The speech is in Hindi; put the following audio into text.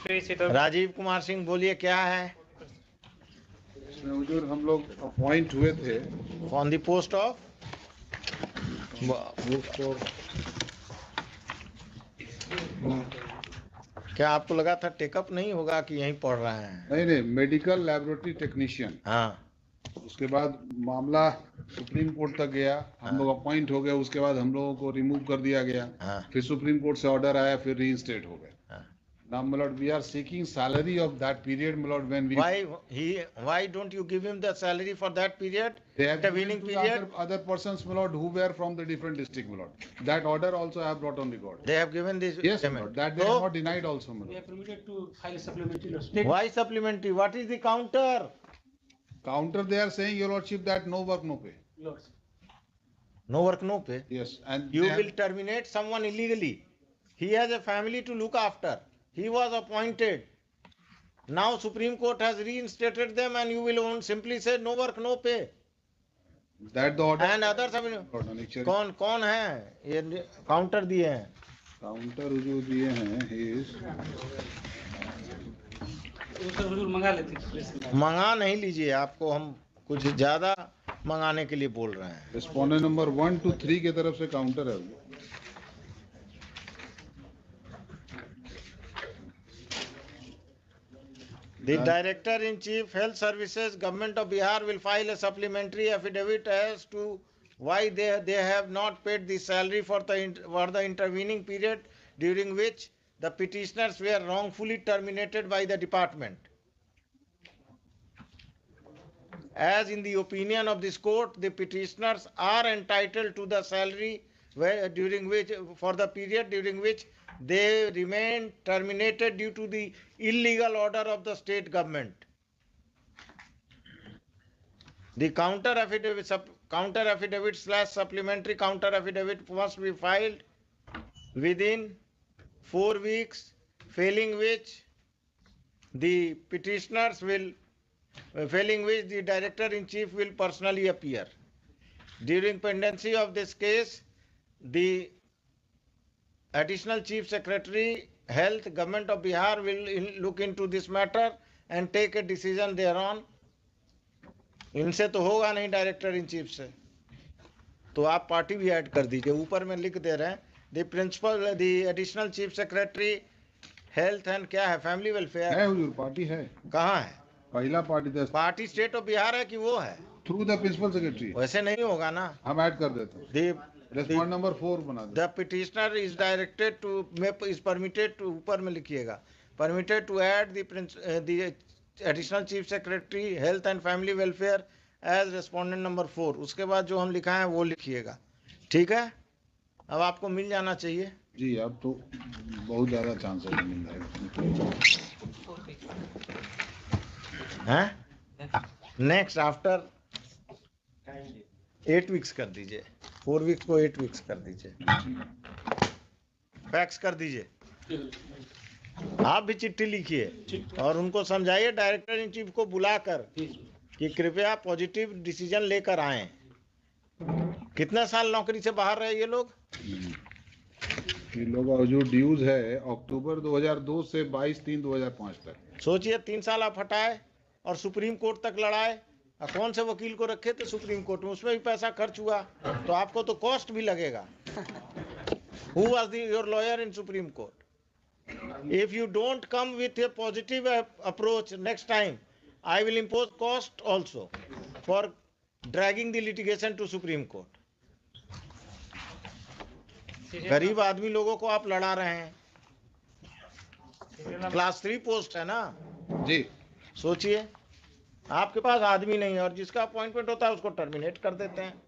राजीव कुमार सिंह बोलिए, क्या है? हुजूर, हम लोग अपॉइंट हुए थे ऑन द पोस्ट ऑफ क्या आपको लगा था टेकअप नहीं होगा कि यहीं पढ़ रहे हैं? नहीं, मेडिकल लैबोरेटरी टेक्नीशियन। हाँ, उसके बाद मामला सुप्रीम कोर्ट तक गया, हम लोग अपॉइंट हो गए, उसके बाद हम लोगों को रिमूव कर दिया गया। हाँ, फिर सुप्रीम कोर्ट से ऑर्डर आया, फिर रीइंस्टेट हो गए। हाँ। Now, my lord, we are seeking salary of that period, my lord, when we... Why don't you give him the salary for that period? They have Intervening given to period. other persons, my lord, who were from the different district, my lord. That order also I have brought on record. They have given this Yes, my payment. lord. That they have not denied also, my We lord. are permitted to file supplementary notice. Why supplementary? What is the counter? Counter, they are saying, your lordship, that no work, no pay. Lords. No work, no pay. Yes, and You they will terminate someone illegally. He has a family to look after. He was appointed. Now Supreme Court has reinstated them, and you will simply say no work, no pay. that the order... And others have कौन है ये काउंटर दिए हैं? काउंटर जो दिए हैं is... हुजूर मंगा लेते। मंगा नहीं लीजिए, आपको हम कुछ ज्यादा मंगाने के लिए बोल रहे हैं। रिस्पोंडेंट नंबर 1 to 3 के तरफ से काउंटर है। The Director-in-Chief Health Services, Government of Bihar will file a supplementary affidavit as to why they have not paid the salary for the intervening period during which the petitioners were wrongfully terminated by the department. As in the opinion of this court, the petitioners are entitled to the salary for the period during which they remained terminated due to the illegal order of the state government. The counter affidavit / supplementary counter affidavit must be filed within 4 weeks, failing which the Director-in-Chief will personally appear. During pendency of this case, the Additional Chief Secretary, Health, Government of Bihar will look into this matter and take a decision thereon. इनसे तो होगा नहीं डायरेक्टर इन चीफ से, तो आप पार्टी भी ऐड कर दीजिए। ऊपर में लिख दे रहे हैं the principal the additional chief secretary health and क्या है, फैमिली वेलफेयर है हुजूर, पार्टी है। कहाँ है? पहला पार्टी स्टेट ऑफ बिहार है कि वो है? Through the principal secretary. वैसे नहीं होगा ना, हम ऐड कर देते हैं। रिस्पोंड नंबर 4 बना दो। The petitioner is directed to is permitted to, ऊपर में लिखिएगा, permitted to add the additional chief secretary health and family welfare as respondent number 4। उसके बाद जो हम लिखा है वो लिखिएगा, ठीक है? अब आपको मिल जाना चाहिए जी, अब तो बहुत ज्यादा चांस है मिल जाएगा। नेक्स्ट आफ्टर 8 वीक्स कर दीजिए, 4 वीक्स को 8 वीक्स कर दीजिए, फैक्स कर दीजिए। आप भी चिट्ठी लिखिए और उनको समझाइए डायरेक्टर इन चीफ को बुलाकर कि कृपया पॉजिटिव डिसीजन लेकर आए। कितने साल नौकरी से बाहर रहे ये लोग? ये लोग जो ड्यूज है अक्टूबर 2002 से 22/3/2005 तक। सोचिए 3 साल आप हटाए और सुप्रीम कोर्ट तक लड़ाए, और कौन से वकील को रखे थे सुप्रीम कोर्ट में, उसमें भी पैसा खर्च हुआ, तो आपको तो कॉस्ट भी लगेगा। Who was your lawyer in Supreme Court? If you don't come with a positive approach next time, I will impose cost also for dragging the litigation to Supreme Court. गरीब आदमी लोगों को आप लड़ा रहे हैं। क्लास 3 पोस्ट है ना जी। सोचिए, आपके पास आदमी नहीं है और जिसका अपॉइंटमेंट होता है उसको टर्मिनेट कर देते हैं।